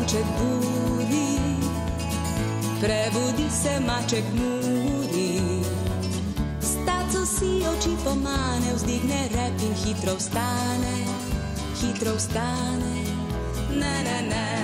maček buri, prebudi se maček muri. S taco si oči pomane, vzdigne rep in hitro vstane, ne, ne, ne.